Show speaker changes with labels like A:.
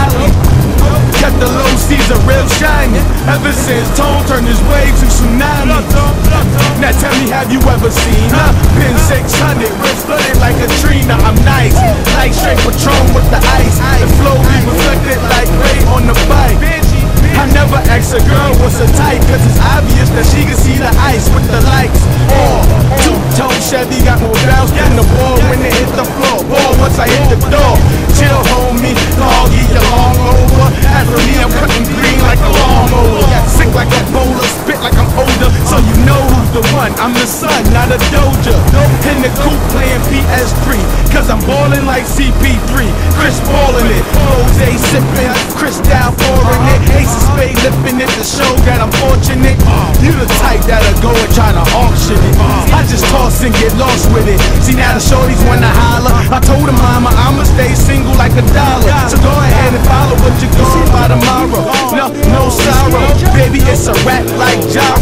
A: Cali. Got the low seas are real shiny. Ever since Tone turned his waves to tsunami. Now tell me, have you ever seen her? Pin 600, wrist flooded like a Trina. I'm nice, like straight Patron with the ice. The flow be reflected like rain on the bike. I never ask a girl what's her type, cause it's obvious that she can see the ice with the lights. Two-tone Chevy got more bounce than the ball when it hit the floor. Ball once I hit the door. Chill, homie, doggy, you long over. As for me, I'm cutting green like a lawnmower. Sick like a bowler, spit like I'm older. So you know who's the one, I'm the son, not a doja. In the coupe playing PS3, cause I'm ballin' like CP3. Chris ballin' it, Jose sippin', Chris down pouring it. Ace of Spade lippin' it to show that I'm fortunate. You the type that'll go and try to auction it. I just toss and get lost with it. See now the shorties wanna holler. I told her mama I'ma stay single like a dollar. So go ahead and follow what you're going by tomorrow. No sorrow, baby, it's a rap like Java.